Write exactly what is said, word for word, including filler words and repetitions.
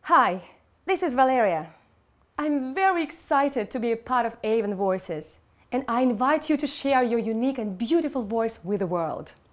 Hi, this is Valeriya. I'm very excited to be a part of Avon Voices, and I invite you to share your unique and beautiful voice with the world.